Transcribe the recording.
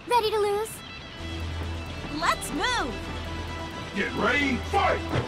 Ready to lose? Let's move! Get ready, fight!